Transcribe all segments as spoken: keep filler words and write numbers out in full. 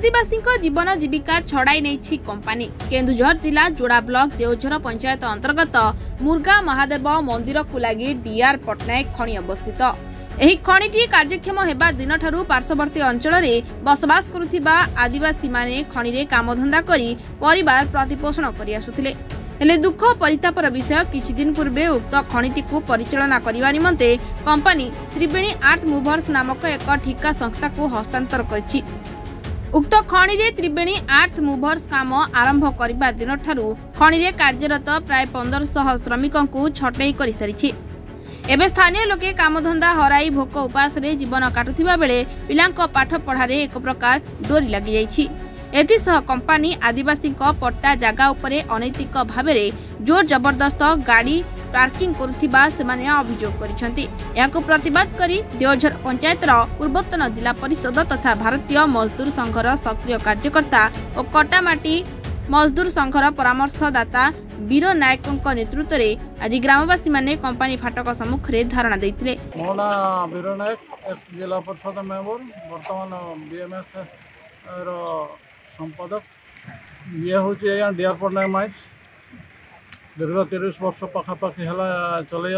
आदिवासी जीवन जीविका छड़ाई नहीं कंपानी। केन्दुझर जिला जोड़ा ब्लॉक देवझर पंचायत अंतर्गत मुर्गा महादेव मंदिर को लगी डीआर पट्टनायक खଣି अवस्थित। एही खणीटी कार्यक्षम हेबा दिन ठारू पार्श्ववर्ती अंचल में बसवास करुथिबा आदिवासी माने खणीरे कामधंदा करी परिवार प्रतिपोषण करि आसुथिले। हेले दुख परितापर विषय किछि दिन पूर्वे उक्त खणीटी को परिचालना करने निमंते कंपानी त्रिवेणी आर्थ मूवर्स नामक एक ठिका संस्था को हस्तांतर करिछि। उक्त खणी रे त्रिवेणी आर्थ मूवर्स काम आरंभ करबा दिन ठारू खणी रे कार्यरत प्राय पंद्रह सौ श्रमिकों को छटई कर सारी। एबे स्थानीय लोके कामधंदा हराई भोक उपास रे जीवन काटुथिबा बेले पिलांको पाठ पढ़ारे एक प्रकार डोरी लगी जाइछि। एथिसह कंपानी आदिवासी पट्टा जगह उपरे अनैतिक भावे जोर जबरदस्त गाड़ी पार्किंग करुथिबा सेमाने अभियोग करिसेंति। याको प्रतिवाद करी देवझर पंचायतर पूर्वतन जिला परिषद तथा भारतीय मजदूर संघर सक्रिय कार्यकर्ता और कटामाटी मजदूर संघर परामर्शदाता वीर नायकों नेतृत्व में आज ग्रामवासी माने कंपानी फाटक सम्मुख रे धारणा देइथिले। मो ना वीर नायक एक्स जिला परिषद मेंबर वर्तमान बीएमएस रो संपादक। ये हूँ डीआर पट्टनायक माइंस दीर्घ तीस वर्ष पखापाखि है चल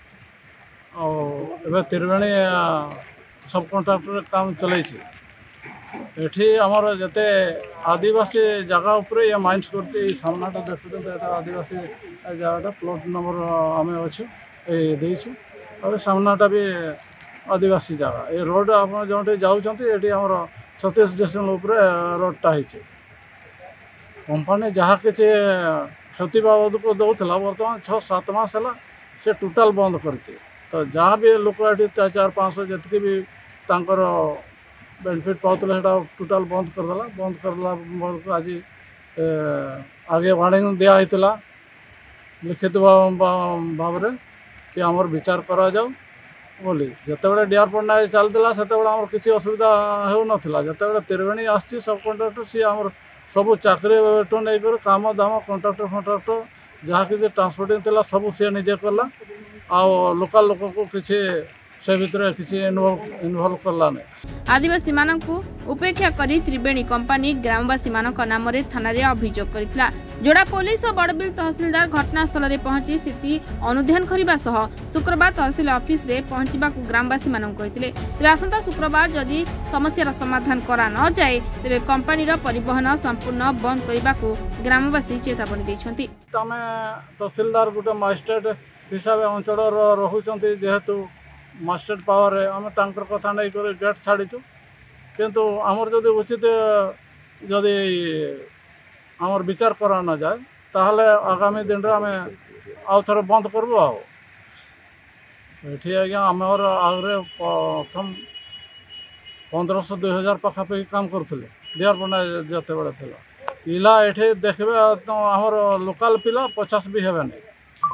त्रिवेणी सब कंट्राक्टर काम चलई। एठी आमर जते आदिवासी जगह उपरे ये माइंस करते सामनाटा देखते आदिवासी जगह प्लॉट नंबर आम अच्छे और सामनाटा भी आदिवासी जगह। ये रोड आप जो जाऊँगी आमर छत्तीस डिसेम्बर उपरे रोडटा है। कंपानी जहाँ कि क्षति बाबद को दौला बर्तमान छः सात मास है से टोटाल बंद कर। तो जहाँ भी लोक ये चार पाँच सौ जी भी तांकर बेनिफिट पाते टोटाल बंद करदेला। बंद करदेला आज आगे वार्निंग दिखाई लिखित भाव कि आमर विचार करा जाऊ बोली। जितेबाला डीआर पट्टनायक चलता से किसी असुविधा हो नाला। जितेबाला त्रिवेणी आसी सब कंट्राक्टर सी आमर सब चाकरी टू नहीं काम दाम कंट्राक्टर फंट्राक्टर जहाँ कि ट्रांसपोर्टिंग थी सब सी निजे कला आ लोकल लोक को किसी से भितर किसी इनवॉल्व करला नहीं। आदिवासी मानकु उपेक्षा करी त्रिवेणी कंपानी ग्रामवासी मानक नाम रे थाना रे अभियोग करितला। जोड़ा पुलिस और बड़बिल तहसीलदार घटनास्थल रे पहुंची स्थिति अनुध्यान करबा सह शुक्रवार तहसील ऑफिस रे पहुंचबा को ग्रामवासी मानक कहितले। तबे आसंता शुक्रवार जदि समस्यार समाधान करा न जाए तबे कंपानी रो परिवहन संपूर्ण बंद करबा को ग्रामवासी चेतावनी दैछंती। तमे तहसीलदार गुटे मजिस्ट्रेट हिसाब अंचल रहुचंती जेहेतु मजिस्ट्रेट पावर आम तांकर कथा नहीं कर गेट छाड़ीचु किंतु आमर जदि उचित जदि आमर विचार करा न जाए ताहले आगामी दिन रे आमे आउ थरे बंद करबो। आ एठी आज्ञा आमर आगरे प्रथम पंद्रह सौ दुई हजार पाखापाखि काम करथिले डीआर पट्टनायक जते बेले थिला। इला एठी देखबे तो आमर लोकल पिला पचास भी हेबे नहीं।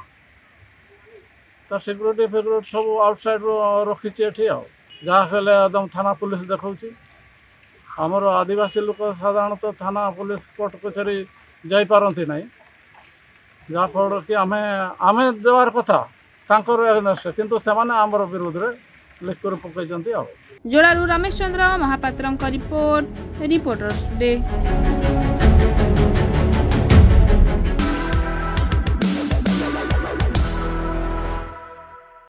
तो सिक्यूरीटी फिक्यूरीटी सब आउटसाइड रखी जहाँ हेले एकदम थाना पुलिस देखा। आमर आदिवासी लोक साधारणतः थाना पुलिस कोर्ट कचेरी जापारती ना जहाँफल कि आम आम देवार कथा तांकर एगेन्स्ट किंतु सेमाने आमर विरोध में लिख कर पकड़। जोड़ारू Ramesh Chandra Mahapatra report reporters today.